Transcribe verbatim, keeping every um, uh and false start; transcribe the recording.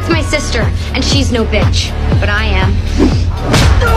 It's my sister, and she's no bitch. But I am.